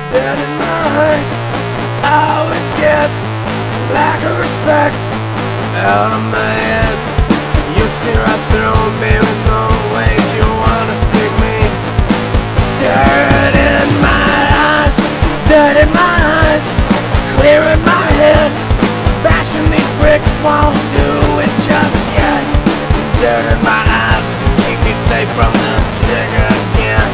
Dead in my eyes, I always get lack of respect out of my head. You see right through me with no ways you wanna see me. Dirt in my eyes, dirt in my eyes, clear in my head. Bashing these bricks won't do it just yet. Dirt in my eyes to keep me safe from the trigger again.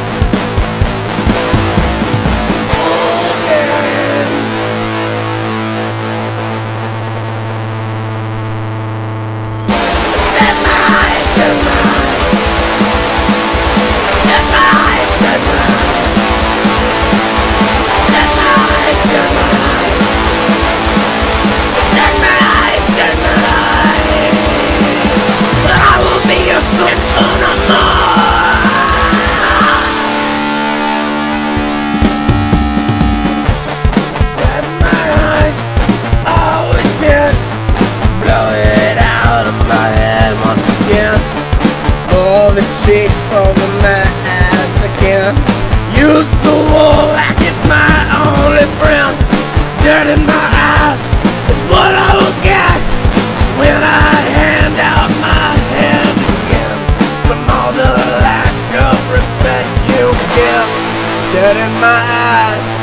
All the shit over my eyes again. Use the wall like it's my only friend. Dirt in my eyes is what I will get when I hand out my hand again. From all the lack of respect you give. Dirt in my eyes.